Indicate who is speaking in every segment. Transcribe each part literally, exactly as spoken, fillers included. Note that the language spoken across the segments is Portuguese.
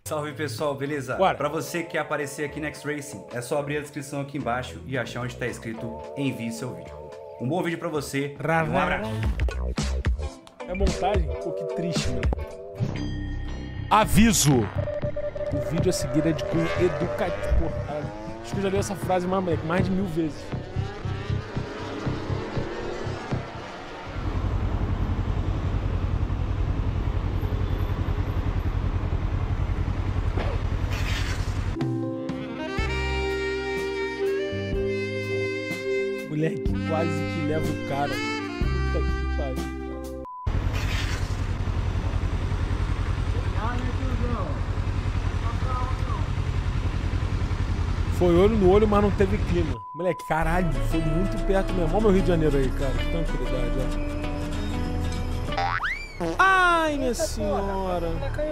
Speaker 1: Salve pessoal, beleza?
Speaker 2: Bora.
Speaker 1: Pra você que quer aparecer aqui no X-Racing, é só abrir a descrição aqui embaixo e achar onde tá escrito envie seu vídeo. Um bom vídeo pra você e um abraço.
Speaker 2: É montagem? Pô, que triste, mano. Aviso! O vídeo a seguir é de cunho educativo. Porra, acho que eu já li essa frase mais, moleque, mais de mil vezes. Moleque, quase que leva o cara. Puta que pariu. Foi olho no olho, mas não teve clima. Moleque, caralho, foi muito perto mesmo. Olha o meu Rio de Janeiro aí, cara. Que tranquilidade, ó. Ai, minha senhora.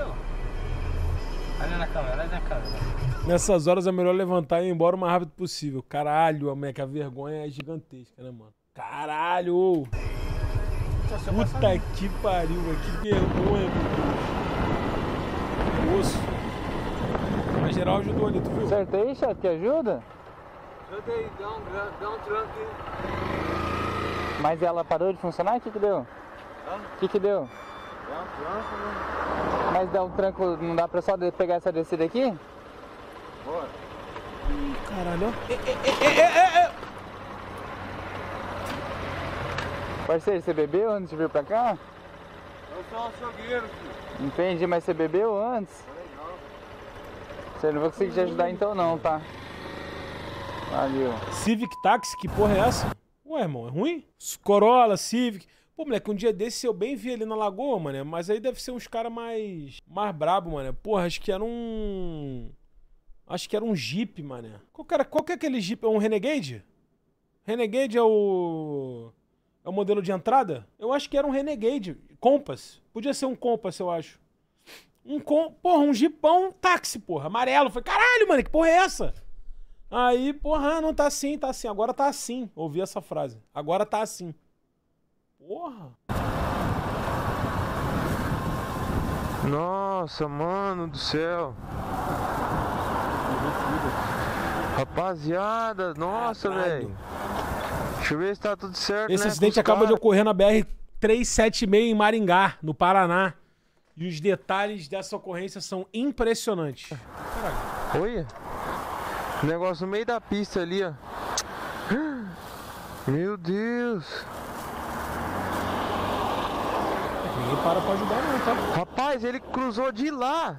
Speaker 3: Olha na câmera, olha na câmera.
Speaker 2: Nessas horas é melhor levantar e ir embora o mais rápido possível. Caralho, moleque, a vergonha é gigantesca, né, mano? Caralho! Puta que pariu, velho. Que vergonha, meu Deus. Osso. Mas geral ajudou ali, tu viu?
Speaker 3: Acertei, chefe, que ajuda?
Speaker 4: Ajudei, dá um, dá um tranco aí.
Speaker 3: Mas ela parou de funcionar? O que que deu? O que que deu?
Speaker 4: Dá um tranco, né?
Speaker 3: Mas dá um tranco, não dá pra só pegar essa descida aqui?
Speaker 4: Bora.
Speaker 2: Ih, caralho, ó. É, é, é, é, é.
Speaker 3: Parceiro, você bebeu antes de vir pra cá?
Speaker 4: Eu sou açougueiro, filho.
Speaker 3: Entendi, mas você bebeu antes?
Speaker 4: Falei não.
Speaker 3: Você não vai conseguir te ajudar então não, tá? Valeu.
Speaker 2: Civic Taxi, que porra é essa? Ué, irmão, é ruim? Corolla, Civic. Pô, moleque, um dia desse eu bem vi ali na lagoa, mano. Mas aí deve ser uns caras mais... mais brabo, mano. Porra, acho que era um... Acho que era um Jeep, mano. Qual, cara, qual que é aquele Jeep? É um Renegade? Renegade é o... É o modelo de entrada? Eu acho que era um Renegade. Compass. Podia ser um Compass, eu acho. Um com... Porra, um Jeepão, um táxi, porra. Amarelo. Falei, caralho, mano, que porra é essa? Aí, porra, não tá assim, tá assim. Agora tá assim. Ouvi essa frase. Agora tá assim. Porra.
Speaker 5: Nossa, mano do céu. Rapaziada, nossa, velho. Deixa eu ver se tá tudo certo,
Speaker 2: Esse
Speaker 5: né,
Speaker 2: acidente acaba
Speaker 5: cara.
Speaker 2: de ocorrer na B R trezentos e setenta e seis em Maringá, no Paraná. E os detalhes dessa ocorrência são impressionantes. Caralho.
Speaker 5: Olha. O negócio no meio da pista ali, ó. Meu Deus.
Speaker 2: Ninguém para pra ajudar não, tá?
Speaker 5: Rapaz, ele cruzou de lá.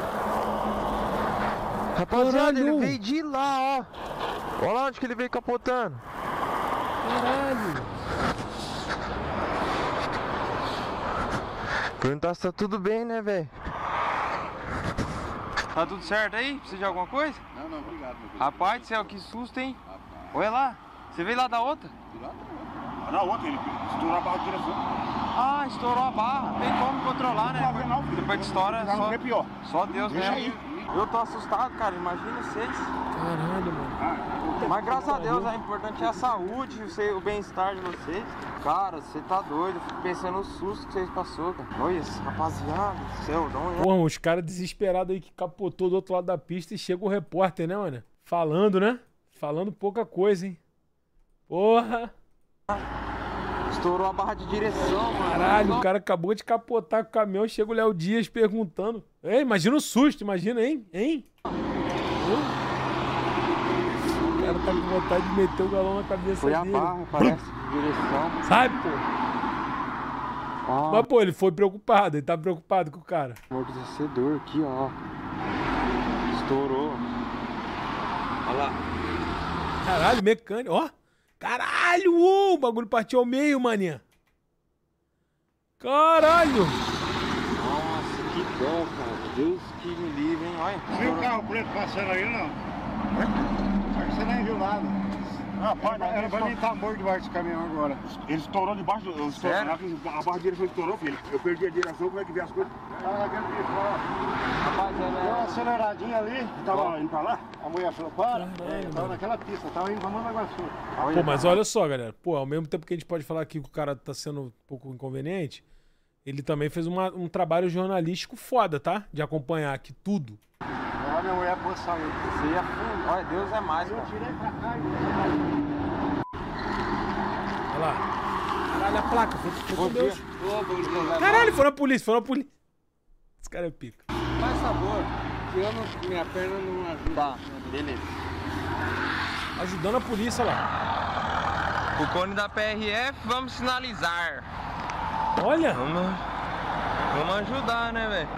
Speaker 5: Rapaziada,
Speaker 2: Caralho.
Speaker 5: ele veio de lá, ó. Olha lá onde que ele veio capotando.
Speaker 2: Caralho.
Speaker 5: Perguntar se tá tudo bem, né, velho? Tá tudo certo aí? Precisa de alguma coisa?
Speaker 4: Não, não, obrigado, meu filho.
Speaker 5: Rapaz do céu, que susto, hein? Olha lá. Você veio lá da outra?
Speaker 4: Ah, na outra, ele estourou a barra de direção.
Speaker 5: Ah, estourou a barra. Tem como controlar, né?
Speaker 4: Não, não, não, filho.
Speaker 5: Depois de estoura,
Speaker 4: Já não
Speaker 5: só,
Speaker 4: é pior.
Speaker 5: só Deus
Speaker 4: Deixa
Speaker 5: mesmo.
Speaker 4: aí.
Speaker 5: Eu tô assustado, cara. Imagina vocês.
Speaker 2: Caralho, mano.
Speaker 5: Mas graças a Deus, o importante é a saúde, o bem-estar de vocês. Cara, você tá doido. Eu fico pensando no susto que vocês passou, cara. Olha isso, rapaziada do céu, dá uma olhada.
Speaker 2: Porra, os caras desesperados aí que capotou do outro lado da pista e chega o repórter, né, mano? Falando, né? Falando pouca coisa, hein? Porra.
Speaker 5: Estourou a barra de direção, mano.
Speaker 2: Caralho, o cara acabou de capotar com o caminhão, chega o Léo Dias perguntando. Ei, imagina o susto, imagina, hein? Hein? O cara tá com vontade de meter o galão na cabeça
Speaker 5: Foi a
Speaker 2: dele.
Speaker 5: barra, parece, de direção.
Speaker 2: Sabe, pô?
Speaker 5: Ó,
Speaker 2: Mas, pô, ele foi preocupado, ele tá preocupado com o cara.
Speaker 5: amortecedor aqui, ó. Estourou. Olha lá.
Speaker 2: Caralho, mecânico, ó. Caralho, ô, o bagulho partiu ao meio, maninha. Caralho.
Speaker 5: Nossa, que dó, cara. Deus que me livre, hein? Olha.
Speaker 4: Viu o carro preto passando aí, não? Só que você nem viu nada. Ah, pai, era pra mim estar morto debaixo desse caminhão agora.
Speaker 6: Ele estourou debaixo do... Estourou,
Speaker 5: Sério?
Speaker 6: a barra de direção estourou, filho. Eu perdi a direção, como é que vê as coisas?
Speaker 4: Tava dentro de fora.
Speaker 5: Rapaz,
Speaker 4: Deu uma
Speaker 5: é...
Speaker 4: aceleradinha ali.
Speaker 6: Tava indo pra lá?
Speaker 4: A mulher falou, para.
Speaker 2: Caralho,
Speaker 4: É, tava
Speaker 2: mano.
Speaker 4: naquela pista, tava indo pra Mandaguaçu.
Speaker 2: Pô, mas olha só, galera. Pô, ao mesmo tempo que a gente pode falar aqui que o cara tá sendo um pouco inconveniente, Ele também fez uma, um trabalho jornalístico foda, tá? De acompanhar aqui tudo.
Speaker 4: Olha minha mulher posição aí.
Speaker 5: Você ia afundar. Olha, Deus é mais,
Speaker 4: Eu
Speaker 5: cara.
Speaker 4: tirei pra cá e...
Speaker 2: Olha lá. Caralho, a placa. Foi, foi com
Speaker 5: Bom
Speaker 2: Deus.
Speaker 5: dia. Ô, Deus, Deus, é
Speaker 2: Caralho, foi na polícia, foi na polícia. Esse cara é pica.
Speaker 4: Faz sabor, que eu não, minha perna não ajuda.
Speaker 5: Tá, beleza.
Speaker 2: Ajudando a polícia lá.
Speaker 5: O cone da P R F, vamos sinalizar.
Speaker 2: Olha.
Speaker 5: Vamos, vamos ajudar, né, velho?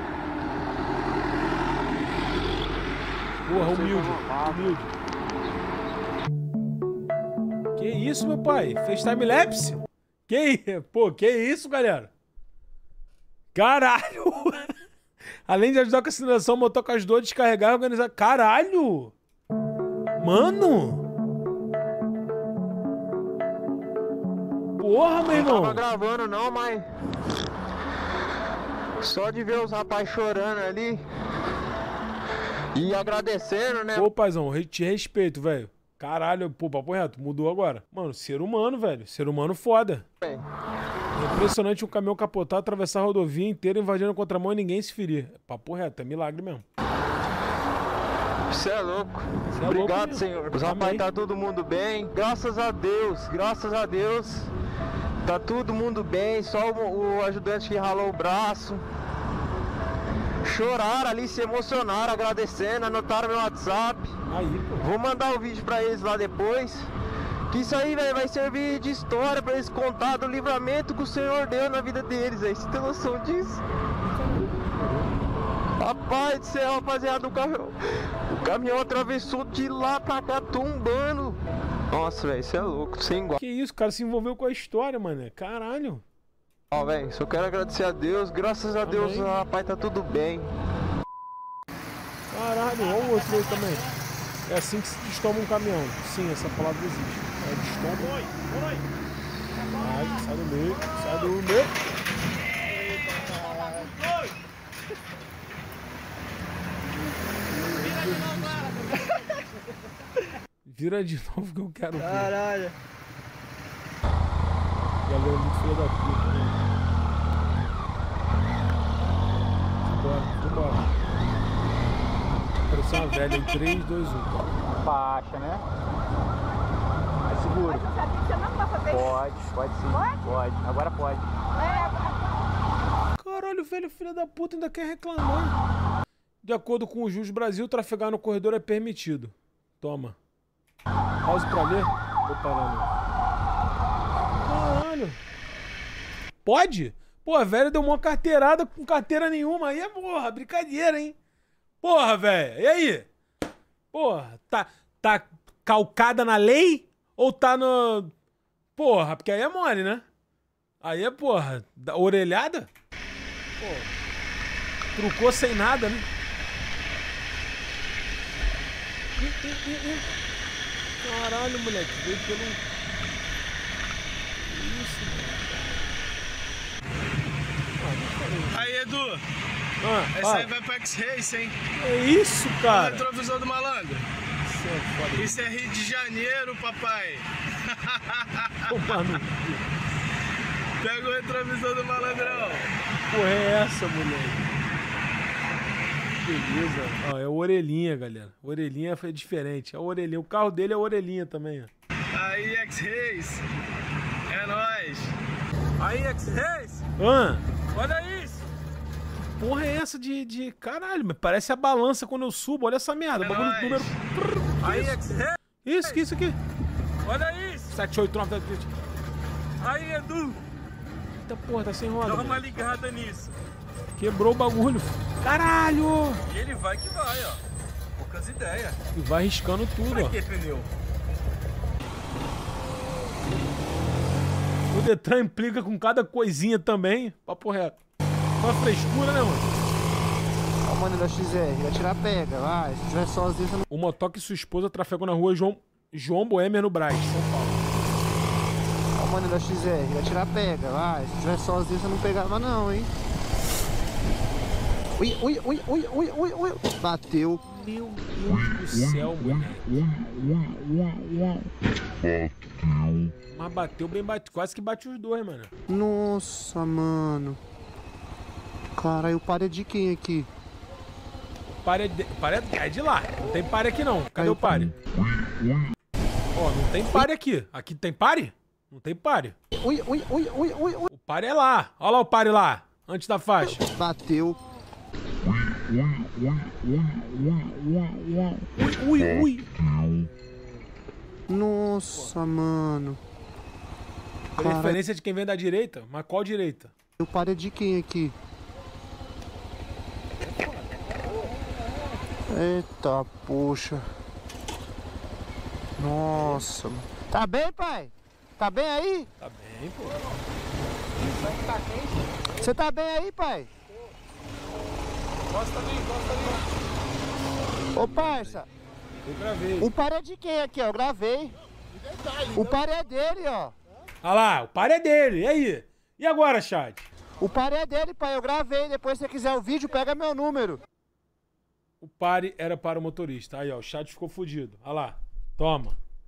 Speaker 2: Porra, humilde. Humilde. Que isso, meu pai? Fez time-lapse? Que, pô, que isso, galera? Caralho! Além de ajudar com a sinalização, motocasdor, descarregar e organizar. Caralho! Mano! Porra, meu irmão!
Speaker 5: Não tava gravando não, mas... Só de ver os rapazes chorando ali... E agradecendo, né?
Speaker 2: Pô, paizão, re- te respeito, velho. Caralho, pô, papo reto, mudou agora. Mano, ser humano, velho. Ser humano foda.
Speaker 5: Véi.
Speaker 2: É impressionante um caminhão capotar, atravessar a rodovia inteira, invadindo a contramão e ninguém se ferir. Papo reto, é milagre mesmo.
Speaker 5: Você é louco.
Speaker 2: Cê é
Speaker 5: Obrigado,
Speaker 2: louco,
Speaker 5: Senhor. Os
Speaker 2: Amém.
Speaker 5: rapazes tá todo mundo bem. Graças a Deus, graças a Deus. Tá todo mundo bem. Só o, o ajudante que ralou o braço. Choraram ali, se emocionaram, agradecendo, anotaram meu WhatsApp.
Speaker 2: Aí, pô.
Speaker 5: Vou mandar o vídeo pra eles lá depois. Que isso aí, velho, vai servir de história pra eles contar do livramento que o Senhor deu na vida deles, velho. Você tem noção disso? Rapaz do céu, rapaziada, o caminhão, o caminhão atravessou de lá pra cá, tombando. Nossa, velho, isso é louco, sem igual.
Speaker 2: Que isso, o cara se envolveu com a história, mano. Caralho.
Speaker 5: Ó, velho, só quero agradecer a Deus, graças a Deus,
Speaker 2: Amém.
Speaker 5: rapaz, tá tudo bem.
Speaker 2: Caralho, olha o outro aí também. É assim que se destoma um caminhão. Sim, essa palavra existe. É destoma. Oi, oi. Sai, sai do meio, sai do meio. Vira de novo que eu quero ver.
Speaker 5: Caralho.
Speaker 2: Galera, muito filha da puta, né? Vambora, vambora. Pareceu uma velha em três, dois, um.
Speaker 3: Baixa, né? Mais seguro.
Speaker 7: Mas eu sabia que você não vai fazer isso.
Speaker 3: Pode, pode sim.
Speaker 7: Pode?
Speaker 3: Pode. Agora pode.
Speaker 2: Caralho, velho, filho da puta ainda quer reclamar. De acordo com o Jus Brasil, trafegar no corredor é permitido. Toma. Pause pra ler. Vou parar, não. Caralho. Pode? Pô, a velha deu uma carteirada com carteira nenhuma. Aí é, porra, brincadeira, hein? Porra, velho. E aí? Porra, tá, tá calcada na lei? Ou tá no... Porra, porque aí é mole, né? Aí é, porra, da- orelhada? Pô, trucou sem nada, né? Ih, ih, ih, ih. Caralho, moleque, veio pelo... Isso, mano.
Speaker 8: Aí, Edu,
Speaker 2: Ah,
Speaker 8: essa
Speaker 2: fala.
Speaker 8: aí vai pra X-Race, hein?
Speaker 2: É isso,
Speaker 8: O
Speaker 2: cara.
Speaker 8: retrovisor do malandro.
Speaker 2: Isso é foda.
Speaker 8: Isso é Rio de Janeiro, papai.
Speaker 2: Ô, mano,
Speaker 8: Pega o retrovisor do malandrão.
Speaker 2: que porra é essa, moleque? Beleza. Ó, é o orelhinha, galera. Orelhinha foi diferente. É o orelhinha. O carro dele é orelhinha também, ó.
Speaker 8: Aí, X-Race. É nóis. Aí, X-Race.
Speaker 2: Ah,
Speaker 8: Olha isso.
Speaker 2: porra é essa de, de... Caralho, mas parece a balança quando eu subo. Olha essa merda.
Speaker 8: É
Speaker 2: Bagulho
Speaker 8: nóis.
Speaker 2: número...
Speaker 8: Aí, X-Race.
Speaker 2: Isso, que isso aqui?
Speaker 8: Olha isso.
Speaker 2: sete oito nove...
Speaker 8: Aí, Edu.
Speaker 2: Eita porra, tá sem roda.
Speaker 8: Dá
Speaker 2: mano.
Speaker 8: uma ligada nisso.
Speaker 2: Quebrou o bagulho. Caralho!
Speaker 8: E ele vai que vai, ó. Poucas ideias.
Speaker 2: E vai riscando tudo,
Speaker 8: Pra
Speaker 2: ó.
Speaker 8: que pneu?
Speaker 2: O Detran implica com cada coisinha também. Papo reto. Uma frescura, né, mano?
Speaker 3: Ó, mano, da X R, vai tirar pega, vai. Se tiver sozinho, você não...
Speaker 2: O motoca e sua esposa trafegam na rua João, João Boêmia, no Brás, São Paulo.
Speaker 3: Ó, mano, da X R, vai tirar pega, vai. Se tiver sozinho, você não pegava não, hein?
Speaker 7: Ui, ui, ui, ui, ui, ui, ui. Bateu.
Speaker 2: Meu Deus do céu, moleque. Mas bateu bem, bate, quase que bate os dois, mano.
Speaker 7: Nossa, mano. Caralho, o pare é de quem aqui?
Speaker 2: O pare é de, o pare é de lá. Não tem pare aqui, não. Cadê o pare? Ó, não tem pare aqui. Aqui tem pare? Não tem pare.
Speaker 7: Ui, ui, ui, ui, ui, ui.
Speaker 2: O pare é lá. Olha lá o pare lá. Antes da faixa.
Speaker 7: Bateu.
Speaker 2: Ui, ui, ui.
Speaker 7: Nossa, mano.
Speaker 2: Referência de quem vem da direita? Mas qual direita?
Speaker 7: O pare é de quem aqui? Eita, poxa. Nossa. Tá bem, pai? Tá bem aí?
Speaker 2: Tá bem, pô.
Speaker 7: Você tá bem aí, pai?
Speaker 2: Encosta ali, encosta ali.
Speaker 7: Ô, parça.
Speaker 2: Eu gravei.
Speaker 7: O pare é de quem aqui, ó? Eu gravei. O pare é dele, ó.
Speaker 2: Olha lá, o pare é dele. E aí? E agora, chat?
Speaker 7: O pare é dele, pai. Eu gravei. Depois, se você quiser o vídeo, pega meu número.
Speaker 2: O pare era para o motorista. Aí, ó, o chat ficou fudido. Olha lá. Toma.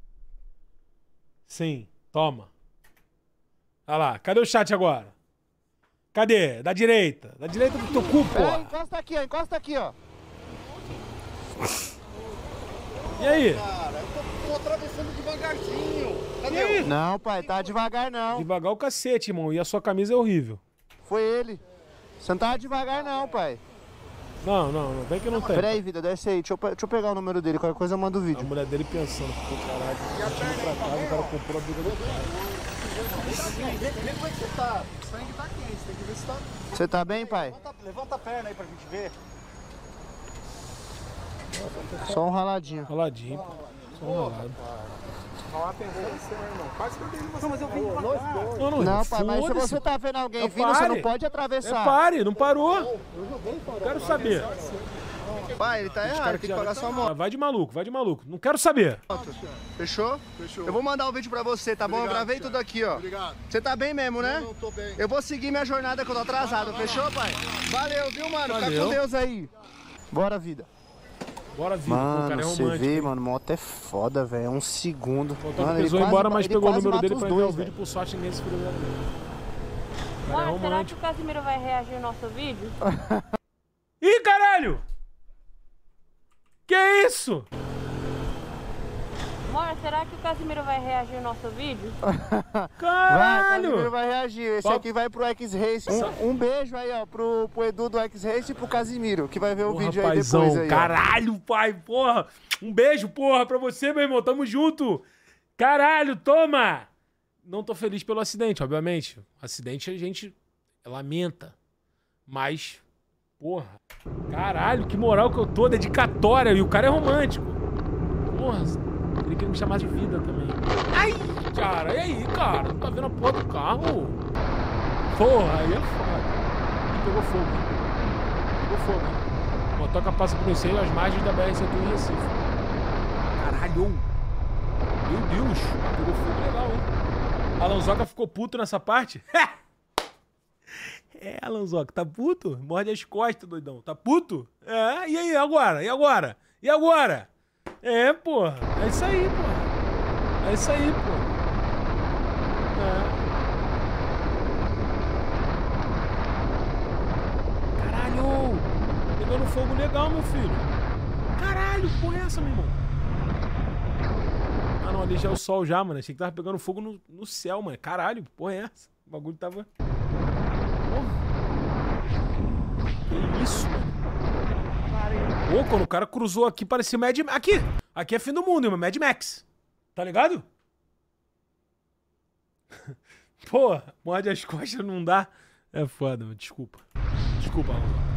Speaker 2: Sim, toma. Olha lá. Cadê o chat agora? Cadê? Da direita. Da direita do teu cu, pô.
Speaker 7: É, encosta aqui, ó. Encosta aqui, ó.
Speaker 2: E aí?
Speaker 4: Cara, eu tô, tô atravessando devagarzinho. Cadê?
Speaker 2: E aí?
Speaker 7: Não, pai. Tá devagar, não.
Speaker 2: Devagar o cacete, irmão. E a sua camisa é horrível.
Speaker 7: Foi ele. Você não tava devagar, não, pai.
Speaker 2: Não, não, não. Vem que não tem.
Speaker 7: Pera aí, vida. Desce aí. Deixa eu, deixa eu pegar o número dele. Qualquer coisa eu mando o
Speaker 2: A
Speaker 7: vídeo.
Speaker 2: mulher dele pensando, pô, caralho. Chegou pra casa, o cara comprou a briga do cara.
Speaker 4: Vê como é que você tá. O sangue tá quente, tem que ver se tá...
Speaker 7: Você tá bem, pai?
Speaker 4: Levanta, levanta a perna aí pra gente ver.
Speaker 7: Só um raladinho.
Speaker 2: Raladinho, pô. Só um ralado.
Speaker 4: Não, mas eu vim pra cá.
Speaker 2: Não, não,
Speaker 7: Não, pai, mas se
Speaker 2: foda-se.
Speaker 7: você tá vendo alguém
Speaker 2: É
Speaker 7: vindo, você
Speaker 2: pare.
Speaker 7: não pode
Speaker 2: É
Speaker 7: atravessar.
Speaker 2: pare, não parou. Quero saber.
Speaker 7: Pai, ele tá errado, tem que pagar sua moto.
Speaker 2: Vai de maluco, vai de maluco. Não quero saber.
Speaker 7: Fechou?
Speaker 4: Fechou.
Speaker 7: Eu vou mandar o vídeo pra você, tá bom? Eu
Speaker 4: Obrigado,
Speaker 7: gravei
Speaker 4: Thiago.
Speaker 7: tudo aqui, ó.
Speaker 4: Obrigado.
Speaker 7: Você tá bem mesmo, né?
Speaker 4: Não, tô bem.
Speaker 7: Eu vou seguir minha jornada que eu tô atrasado, fechou, pai? Valeu, viu, mano? Fica
Speaker 2: Valeu.
Speaker 7: com Deus aí. Bora, vida.
Speaker 2: Bora, vida. Pô, o
Speaker 7: Mano,
Speaker 2: cara é
Speaker 7: você
Speaker 2: romântico.
Speaker 7: vê,
Speaker 2: hein?
Speaker 7: mano, moto é foda, velho. É um segundo.
Speaker 2: O Antônio
Speaker 7: Mano, ele
Speaker 2: pesou
Speaker 7: quase
Speaker 2: embora,
Speaker 7: ba-
Speaker 2: mas
Speaker 7: ele
Speaker 2: pegou o
Speaker 7: quase
Speaker 2: número
Speaker 7: mata
Speaker 2: dele
Speaker 7: os
Speaker 2: pra
Speaker 7: dois,
Speaker 2: enviar o
Speaker 7: velho.
Speaker 2: vídeo pro sorte ninguém se fudeu dele. Cara, é
Speaker 9: Mano, será que
Speaker 2: romântico.
Speaker 9: o Casimiro vai reagir ao nosso vídeo?
Speaker 2: Ih, caralho! Que isso?
Speaker 9: Mano, será que o Casimiro vai reagir ao nosso vídeo?
Speaker 7: Vai, o
Speaker 2: Caralho!
Speaker 7: Casimiro vai reagir. Esse
Speaker 2: Papo-
Speaker 7: aqui vai pro X-Race. Um, um beijo aí, ó, pro, pro Edu do X-Race e pro Casimiro, que vai ver o
Speaker 2: Porra,
Speaker 7: vídeo
Speaker 2: paizão,
Speaker 7: aí depois aí. ó.
Speaker 2: caralho, pai, porra. Um beijo, porra, pra você, meu irmão. Tamo junto. Caralho, toma. Não tô feliz pelo acidente, obviamente. Acidente a gente lamenta. Mas, porra, caralho, que moral que eu tô, dedicatória. E o cara é romântico. Porra, queria que ele me chamasse de vida também. Ai, cara, e aí, cara? Não tá vendo a porra do carro? Porra, aí é foda. Pegou fogo. Pegou fogo, hein? Motoca passa por incêndio às margens da B R cento e um em Recife. Caralho! Meu Deus! Pegou fogo legal, hein? Alanzoca ficou puto nessa parte? É, Alanzoca, tá puto? Morde as costas, doidão. Tá puto? É, e aí, agora? E agora? E agora? É, porra. É isso aí, porra. É isso aí, porra. É. Caralho! Pegando fogo legal, meu filho. Caralho, que porra é essa, meu irmão? Ah, não, ali já é o sol já, mano. Achei que tava pegando fogo no, no céu, mano. Caralho, que porra é essa? O bagulho tava... Porra. Que isso, mano? Pô, quando o cara cruzou aqui, parecia Mad Max. Aqui! Aqui é fim do mundo, irmão. Mad Max. Tá ligado? Pô, morde as costas não dá. É foda, mano. Desculpa. Desculpa, Alan.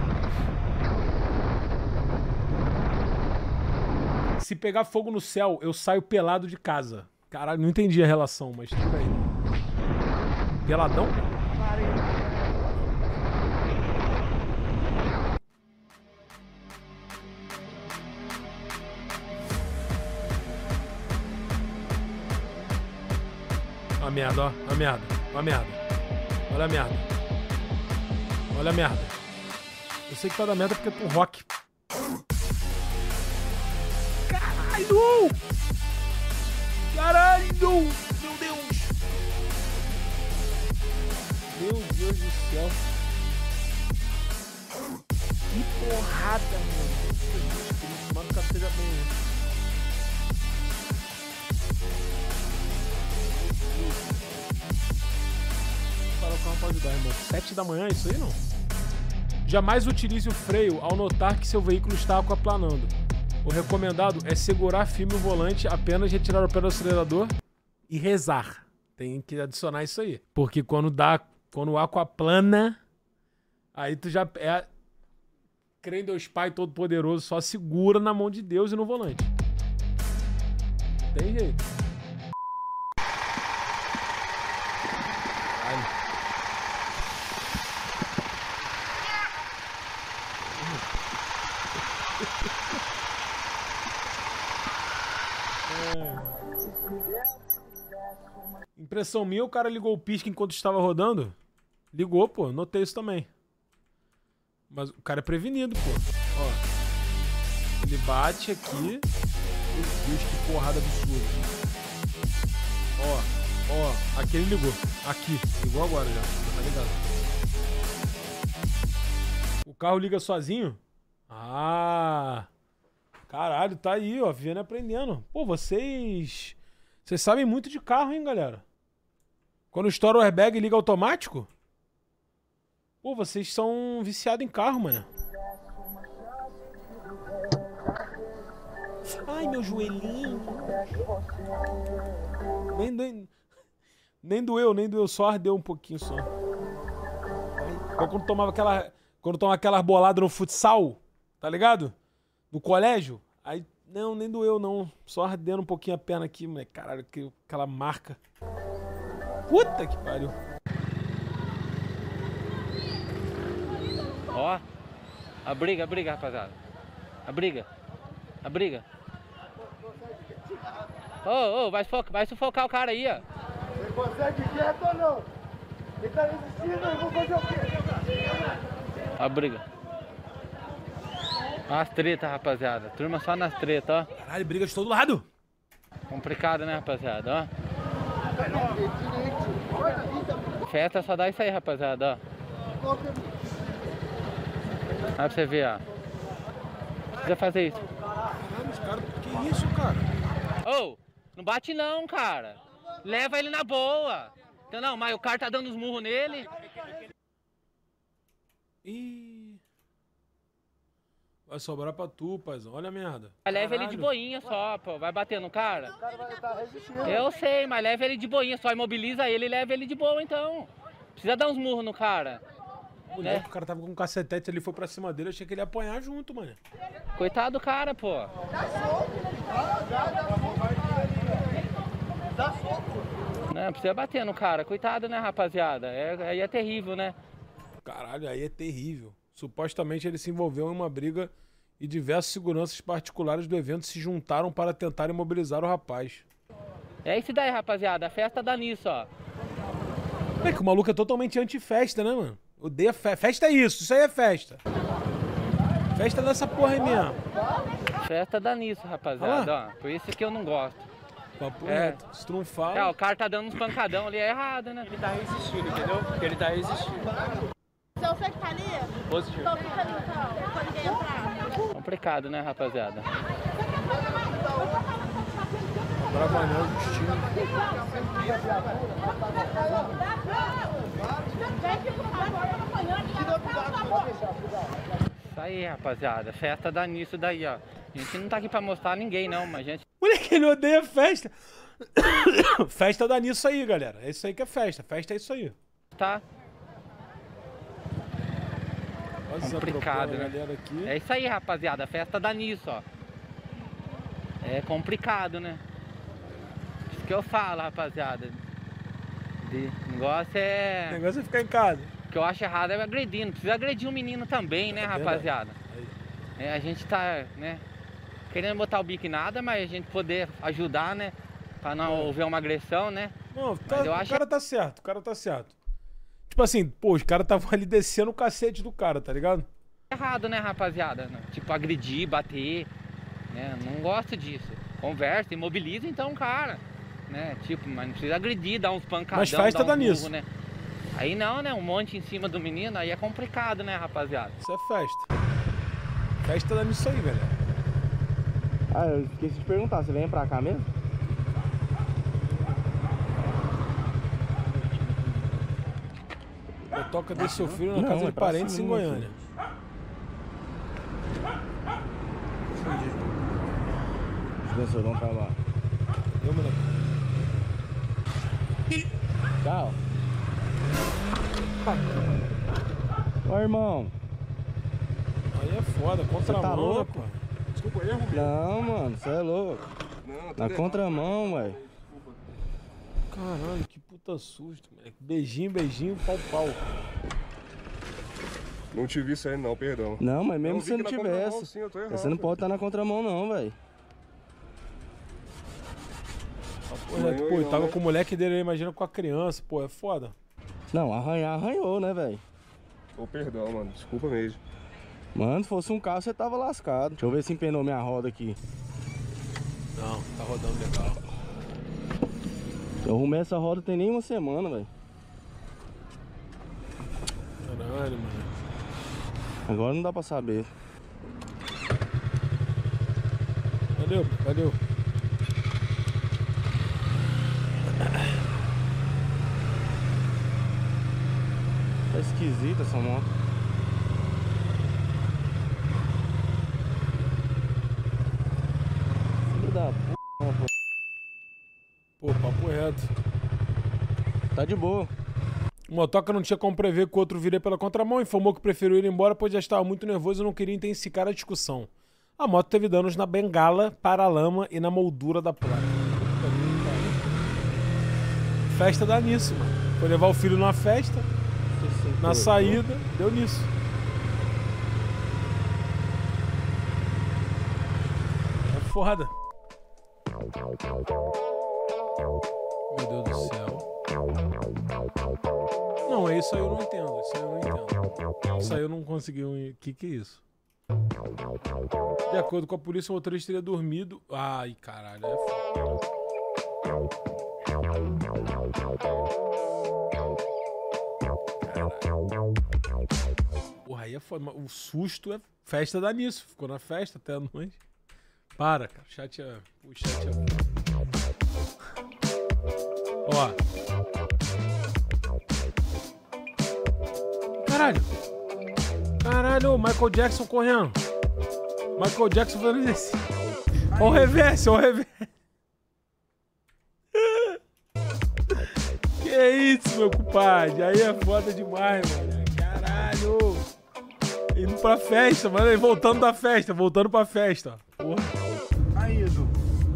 Speaker 2: Se pegar fogo no céu, eu saio pelado de casa. Caralho, não entendi a relação, mas tudo bem. Peladão? Ó a merda, ó. Ó a merda. Ó a merda. Olha a merda. Olha a merda. Eu sei que tá da merda porque é com rock. Caralho! Caralho! Meu Deus! Meu Deus do céu. Que porrada, mano. Tomara que o cara esteja bem, né? Para o carro pra ajudar, irmão. Sete da manhã, isso aí não? Jamais utilize o freio ao notar que seu veículo está aquaplanando. O recomendado é segurar firme o volante, apenas retirar o pé do acelerador e rezar. Tem que adicionar isso aí. Porque quando dá, quando aquaplana, aí tu já é... Crê em Deus Pai Todo-Poderoso, só segura na mão de Deus e no volante. Tem jeito. Ai. Impressão minha, o cara ligou o pisca enquanto estava rodando? Ligou, pô. Notei isso também. Mas o cara é prevenido, pô. Ó. Ele bate aqui. Meu Deus, que porrada absurda. Ó, ó. Aqui ele ligou. Aqui. Ligou agora já. Tá ligado? O carro liga sozinho? Ah. Caralho, tá aí, ó. Vivendo e aprendendo. Pô, vocês... Vocês sabem muito de carro, hein, galera? Quando estoura o airbag, liga automático? Pô, vocês são viciados em carro, mano. Ai, meu joelhinho. Nem, nem, nem doeu, nem doeu. Só ardeu um pouquinho só. Ai, quando tomava aquela... Quando tomava aquelas boladas no futsal, tá ligado? No colégio. Aí, não, nem doeu, não. Só ardendo um pouquinho a perna aqui, moleque. Caralho, que, aquela marca. Puta que pariu.
Speaker 10: Ó, a briga, a briga, rapaziada. A briga. A briga. Ô, ô, vai, sufocar, vai sufocar o cara aí, ó.
Speaker 4: Você consegue quieto ou não? Ele tá resistindo, eu vou fazer o quê?
Speaker 10: A briga. As tretas, rapaziada. Turma só nas tretas, ó.
Speaker 2: Caralho, briga de todo lado.
Speaker 10: Complicado, né, rapaziada, ó. Festa só dá isso aí, rapaziada, ó. Olha pra você ver, ó. Precisa fazer isso.
Speaker 2: Caralho, os caras... Que isso, cara?
Speaker 10: Ô, oh, não bate não, cara. Leva ele na boa. Então, não, mas o cara tá dando os murros nele.
Speaker 2: Ih... Vai sobrar pra tu, paizão. Olha a merda.
Speaker 10: Leva ele de boinha só, pô. Vai bater no cara.
Speaker 4: O cara vai estar resistindo.
Speaker 10: Eu sei, mas leva ele de boinha só. Imobiliza ele e leva ele de boa, então. Precisa dar uns murros no cara.
Speaker 2: Mulher, é. O cara tava com um cacetete ali, foi pra cima dele, eu achei que ele ia apanhar junto, mano.
Speaker 10: Coitado do cara, pô.
Speaker 4: Dá soco.
Speaker 10: Não, precisa bater no cara. Coitado, né, rapaziada? É, aí é terrível, né?
Speaker 2: Caralho, aí é terrível. Supostamente ele se envolveu em uma briga e diversos seguranças particulares do evento se juntaram para tentar imobilizar o rapaz.
Speaker 10: É isso daí, rapaziada. A festa dá nisso, ó.
Speaker 2: É que o maluco é totalmente anti-festa, né, mano? Odeia festa. Festa é isso, isso aí é festa. Festa dessa porra aí mesmo.
Speaker 10: Festa dá nisso, rapaziada, ó. Por isso que eu não gosto.
Speaker 2: Papo
Speaker 10: é.
Speaker 2: reto. Se tu não fala...
Speaker 10: É, o cara tá dando uns pancadão ali, é errado, né?
Speaker 5: Ele tá resistindo, entendeu? Porque ele tá resistindo.
Speaker 9: Então você que tá ali?
Speaker 5: Positivo.
Speaker 9: Então fica ali, então. Pra ninguém entrar.
Speaker 10: Complicado, né, rapaziada?
Speaker 2: Bravanel, destino.
Speaker 10: Isso aí, rapaziada. Festa dá nisso daí, ó. A gente não tá aqui pra mostrar a ninguém, não, mas a gente...
Speaker 2: Moleque, ele odeia festa. Festa dá nisso aí, galera. É isso aí que é festa. Festa é isso aí.
Speaker 10: Tá.
Speaker 2: Quase
Speaker 10: complicado, né?
Speaker 2: Aqui.
Speaker 10: É isso aí, rapaziada. A festa dá nisso, ó. É complicado, né? Isso que eu falo, rapaziada. O negócio é...
Speaker 2: O negócio é ficar em casa.
Speaker 10: O que eu acho errado é agredir. Não precisa agredir um menino também, né, rapaziada? É, a gente tá, né, querendo botar o bico em nada, mas a gente poder ajudar, né? Pra não é. haver uma agressão, né?
Speaker 2: Não, tá,
Speaker 10: eu
Speaker 2: o
Speaker 10: acho...
Speaker 2: cara tá certo, o cara tá certo. Tipo assim, pô, os caras estavam ali descendo o cacete do cara, tá ligado?
Speaker 10: errado, né, rapaziada? Tipo, agredir, bater, né? Não gosto disso. Conversa, imobiliza então, cara. Né? Tipo, mas não precisa agredir, dar uns pancadão,
Speaker 2: mas festa
Speaker 10: dar um
Speaker 2: dá
Speaker 10: burro,
Speaker 2: nisso.
Speaker 10: Né? Aí não, né? Um monte em cima do menino, aí é complicado, né, rapaziada?
Speaker 2: Isso é festa. Festa dá nisso aí, galera.
Speaker 3: Ah, eu esqueci de perguntar, você vem pra cá mesmo?
Speaker 2: Eu toca desse seu filho na
Speaker 3: Não,
Speaker 2: casa
Speaker 3: é
Speaker 2: de
Speaker 3: pra
Speaker 2: parentes em
Speaker 3: cima,
Speaker 2: Goiânia.
Speaker 3: Professor, vamos pra lá.
Speaker 2: Eu, moleque.
Speaker 3: Tchau. Ô, irmão.
Speaker 2: Aí é foda, contramão,
Speaker 3: tá louco?
Speaker 2: né, pô?
Speaker 6: Desculpa o erro, meu.
Speaker 3: Não, mano, você é louco.
Speaker 6: Não,
Speaker 3: Na contramão, velho.
Speaker 2: Caralho, que puta susto, moleque. Beijinho, beijinho, pau, pau.
Speaker 6: Não te vi isso aí não, perdão.
Speaker 3: Não, mas mesmo
Speaker 6: Eu
Speaker 3: se você
Speaker 6: vi
Speaker 3: não
Speaker 6: que na contramão,
Speaker 3: tivesse,
Speaker 6: sim, eu tô errado.
Speaker 3: você não pode estar na contramão não, velho.
Speaker 2: Pô, já, pô, eu tava com o moleque dele, imagina com a criança, pô, é foda.
Speaker 3: Não, arranhar, arranhou, né, velho?
Speaker 6: Ô, perdão, mano, desculpa mesmo.
Speaker 3: Mano, se fosse um carro, você tava lascado. Deixa eu ver se empenou minha roda aqui.
Speaker 2: Não, tá rodando legal.
Speaker 3: Eu arrumei essa roda tem nem uma semana, velho.
Speaker 2: Caralho, mano.
Speaker 3: Agora não dá pra saber.
Speaker 2: Valeu, valeu.
Speaker 3: Tá esquisita essa moto. Filho da p...
Speaker 2: Pô, papo reto.
Speaker 3: Tá de boa.
Speaker 2: O motoca não tinha como prever que o outro viria pela contramão, informou que preferiu ir embora, pois já estava muito nervoso e não queria intensificar a discussão. A moto teve danos na bengala, para-lama e na moldura da placa. Festa dá nisso, mano. Foi levar o filho numa festa, na saída, deu nisso. É foda. Meu Deus do céu. Não, isso aí eu não entendo. Isso aí eu não entendo. Isso aí eu não consegui. O que que é isso? De acordo com a polícia, o motorista teria dormido. Ai, caralho, é foda. Porra, aí é foda. O susto é. Festa dá nisso. Ficou na festa até a noite. Para, cara. O chat é. O chat é. Ó. Caralho. Caralho, o Michael Jackson correndo. Michael Jackson fazendo isso. Ó o reverse, ó o reverse. Que isso, meu compadre. Aí é foda demais, mano. Caralho. Indo pra festa, mano. Ele voltando da festa, voltando pra festa. Porra.
Speaker 7: Aí, Edu.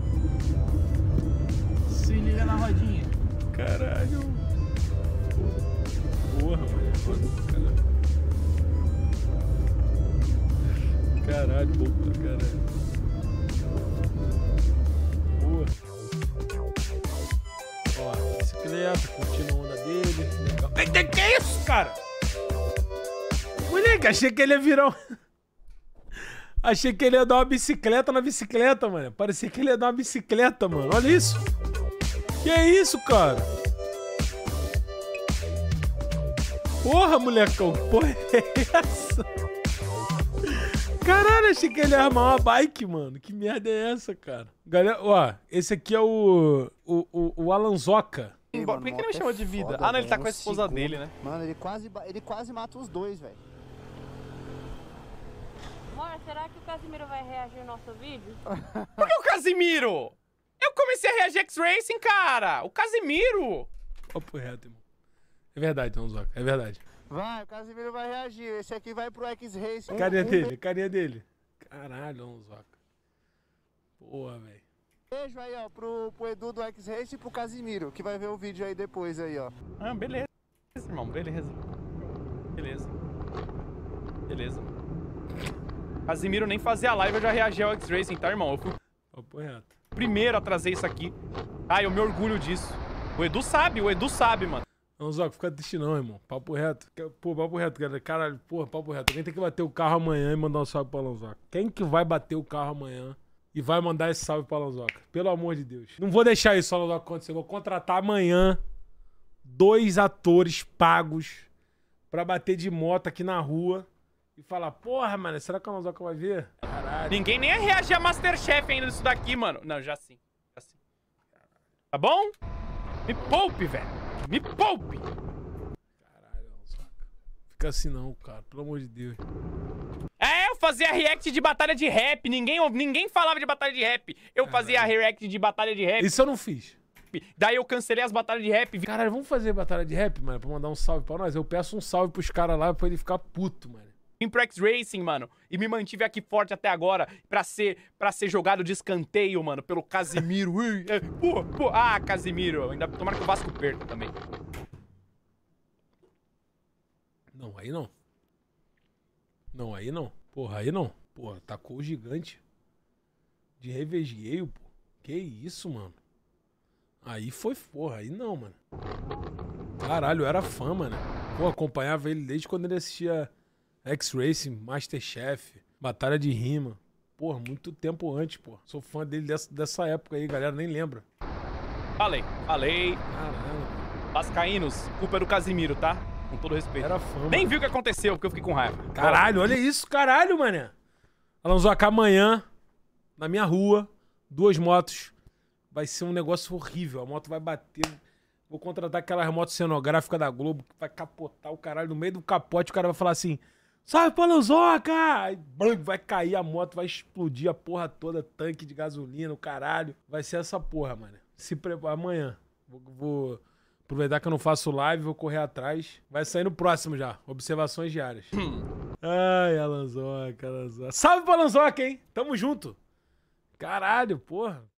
Speaker 7: Se liga na rodinha.
Speaker 2: Caralho. Porra, mano. Caralho, bom pra caralho. Boa. Ó, bicicleta, curtindo a onda dele. Legal. Que, que é isso, cara? Moleque, achei que ele ia virar um... Achei que ele ia dar uma bicicleta na bicicleta, mano. Parecia que ele ia dar uma bicicleta, mano. Olha isso. Que é isso, cara? Porra, molecão. Que porra é essa? Caralho, achei que ele ia armar uma bike, mano. Que merda é essa, cara? Galera, ó, esse aqui é o... O, o, o Alanzoca.
Speaker 11: Ei, mano, por que, que ele me chamou de vida? Foda, ah, não, ele tá com a esposa segundo. dele, né?
Speaker 7: Mano, ele quase, ele quase mata os dois, velho.
Speaker 9: Amor, será que o Casimiro vai reagir ao nosso vídeo?
Speaker 11: Por que o Casimiro? Eu comecei a reagir X-Racing, cara! O Casimiro!
Speaker 2: Papo reto, irmão. É verdade, Alanzoca, é verdade.
Speaker 7: Vai, o Casimiro vai reagir. Esse aqui vai pro X-Racing.
Speaker 2: Carinha dele, carinha dele. Caralho, Alanzoca. Porra, velho.
Speaker 7: Beijo aí, ó, pro, pro Edu do X-Race e pro Casimiro, que vai ver o vídeo aí depois aí, ó.
Speaker 11: Ah, beleza, irmão, beleza. Beleza. Beleza. Casimiro nem fazia live, eu já reagi ao X-Racing, tá, irmão? Eu fui
Speaker 2: Papo reto.
Speaker 11: primeiro a trazer isso aqui. Ah, eu me orgulho disso. O Edu sabe, o Edu sabe, mano.
Speaker 2: Não, Zoca, fica triste não, irmão. Papo reto. Pô, papo reto, cara. Caralho, porra, papo reto. Alguém tem que bater o carro amanhã e mandar um salve pro Alanzoca. Quem que vai bater o carro amanhã e vai mandar esse salve pro Alanzoca? Pelo amor de Deus. Não vou deixar isso, Alanzoca, acontecer. Vou contratar amanhã dois atores pagos pra bater de moto aqui na rua e falar, porra, mano, será que o Alanzoca vai ver? Caralho.
Speaker 11: Ninguém nem ia reagir a Masterchef ainda disso daqui, mano. Não, já sim. Já sim. Tá bom? Me poupe, velho. Me poupe!
Speaker 2: Caralho, Alanzoca. Fica assim não, cara. Pelo amor de Deus.
Speaker 11: É, eu fazia react de batalha de rap. Ninguém, ninguém falava de batalha de rap. Eu Caralho. fazia react de batalha de rap.
Speaker 2: Isso eu não fiz.
Speaker 11: Daí eu cancelei as batalhas de rap.
Speaker 2: Caralho, vamos fazer batalha de rap, mano, pra mandar um salve pra nós. Eu peço um salve pros caras lá pra ele ficar puto, mano.
Speaker 11: Vim pro X-Racing, mano, e me mantive aqui forte até agora pra ser, pra ser jogado de escanteio, mano, pelo Casimiro. Pô, pô, ah, Casimiro. Ainda tomara que o Vasco perca também.
Speaker 2: Não, aí não. Não, aí não. Porra, aí não. Porra, tacou o gigante. De revesgueio, pô. Que isso, mano. Aí foi, porra, aí não, mano. Caralho, eu era fã, mano. Pô, acompanhava ele desde quando ele assistia X-Racing, Masterchef, Batalha de Rima. Porra, muito tempo antes, pô. Sou fã dele dessa, dessa época aí, galera, nem lembra.
Speaker 11: Falei, falei.
Speaker 2: Caralho.
Speaker 11: Vascaínos, culpa é do Casimiro, tá? Com todo respeito.
Speaker 2: Era fã,
Speaker 11: nem
Speaker 2: mano.
Speaker 11: Vi o que aconteceu, porque eu fiquei com raiva.
Speaker 2: Caralho, olha isso, caralho, mané. Alanzoca, amanhã, na minha rua, duas motos. Vai ser um negócio horrível. A moto vai bater. Vou contratar aquela moto cenográfica da Globo que vai capotar o caralho. No meio do capote, o cara vai falar assim: salve pra Alanzoca! Aí blanco, vai cair a moto, vai explodir a porra toda, tanque de gasolina, o caralho. Vai ser essa porra, mano. Se prepara amanhã. Vou, vou aproveitar que eu não faço live, vou correr atrás. Vai sair no próximo já. Observações diárias. Ai, Alanzoca, Alanzoca. Salve pra Alanzoca, hein? Tamo junto. Caralho, porra.